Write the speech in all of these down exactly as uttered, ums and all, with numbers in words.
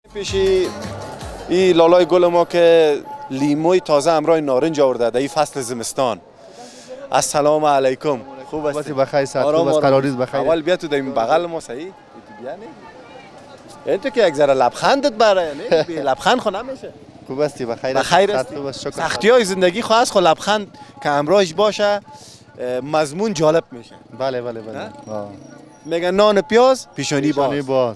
پیشی این لالای گل ما که لیموی تازه همراه نارنج آورده در این فصل زمستان. السلام علیکم. خوب هستی؟ بخیر صحت خوب است، قراریز بخیر. اول بیا تو در این بغل ما صحیح؟ تو بیا نه. این تو که یک ذره لبخندت برای نه لبخند خو نمیشه. خوب هستی؟ بخیر. بخیر هستی. سختی‌های زندگی خو از خو لبخند که همراهش باشه مضمون جالب میشه. بله بله بله. میگن نان پیاز پیشانی باز. پیشانی باز.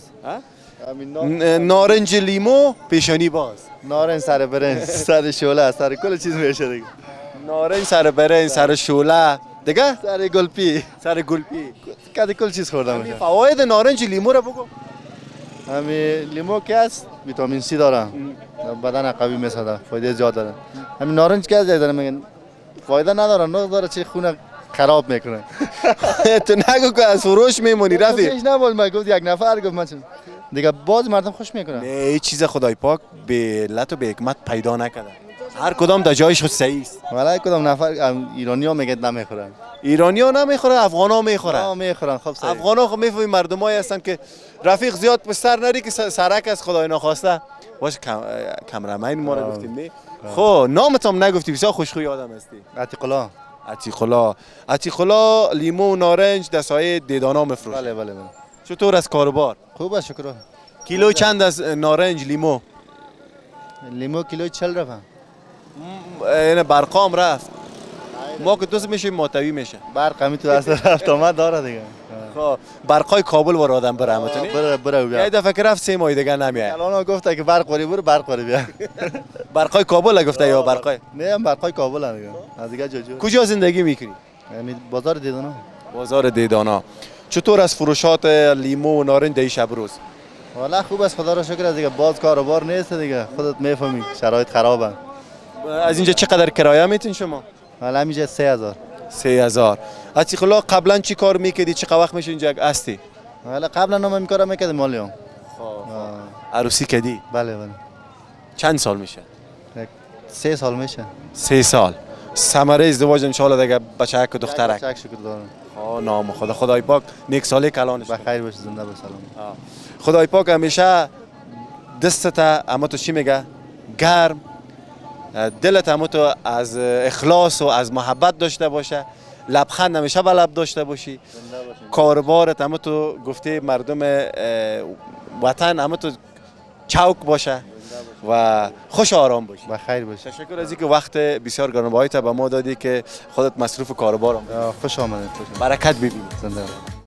نارنج لیمو پیشانی باز. نارنج سر برنج سر شعله سر کل چیز میشه دیگه. نارنج سر برنج سر شعله دیگه سر گلپی سر گلپی کدی کل چیز خوردم میشه. فواید نارنج لیمو رو بگو. همین لیمو که است ویتامین سی داره، بدن قوی میسازه، فایده زیاد داره. همین نارنج که از داره میگن فایده نداره، نه داره چه خونه خراب میکنه. تو نگو که از فروش میمونی رفی. هیچ نبول من گفت یک نفر گفت من دیگه باز مردم خوش میکنه. نه هیچ چیز خدای پاک به لط و به حکمت پیدا نکرده. هر کدام در جایش خود صحیح است. ولی کدام نفر ایرانی‌ها میگن نمیخورن. ایرانی‌ها نمیخورن، افغان‌ها میخورن. ها میخورن. خب صحیح. افغان‌ها خب میفهمی مردمایی هستن که رفیق زیاد به سر نری که سرک از خدای ناخواسته. باشه کامرامین ما رو گفتیم می. خب نامت هم نگفتی، بسیار خوشخوی آدم هستی. عتیق الله. عتیق الله. عتیق الله لیمو و نارنج در سایه دیدانا میفروشه. بله بله بله. چطور از کاروبار؟ خوب است شکر. کیلو چند از نارنج لیمو؟ لیمو کیلو چهل رفت. اینه برقام رفت. ما که دوست میشیم ماتوی میشه. برق همی تو دست رفت آمد داره دیگه. خب برقای کابل وار آدم بره همتونی؟ بره بره بیا. یه دفعه که رفت سه ماه دیگه نمیاد. الان گفته که برق وری برو برق وری بیا. برقای کابل گفته یا برقای؟ نه برقای کابل دیگه. از دیگه جا جا. کجا زندگی میکنی؟ یعنی بازار دیدانا. بازار دیدانا. چطور از فروشات لیمو و نارنج دی شب روز؟ والا خوب است خدا را شکر از دیگه باز کاروبار نیست دیگه خودت میفهمی شرایط خرابه. از اینجا چقدر کرایه میتین شما؟ حالا اینجا سه هزار. سه هزار. عتیق الله قبلا چی کار میکردی؟ چه وقت میشه اینجا هستی؟ حالا قبلا نام این کارا میکردم مالیام. خب عروسی کردی؟ بله بله. چند سال میشه؟ سه سال میشه. سه سال. ثمره ازدواج ان شاء الله دیگه بچه‌ک و دخترک. بچه‌ک شکر دارم. ها نام خدا خدای پاک نیک سالی کلانش بخیر باشه زنده باش سلام. خدای پاک همیشه دستت اما تو چی میگه گرم دلت اما تو از اخلاص و از محبت داشته باشه لبخند همیشه به لب داشته باشی کاربارت اما تو گفته مردم وطن اما تو چوک باشه و خوش آرام باشی. بخیر باش. تشکر از اینکه وقت بسیار گرانبهایت به ما دادی که خودت مصروف کاربارم. خوش آمدید. برکت ببینید. زنده